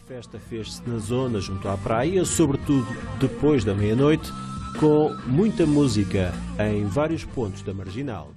festa fez-se na zona junto à praia, sobretudo depois da meia-noite, com muita música em vários pontos da Marginal.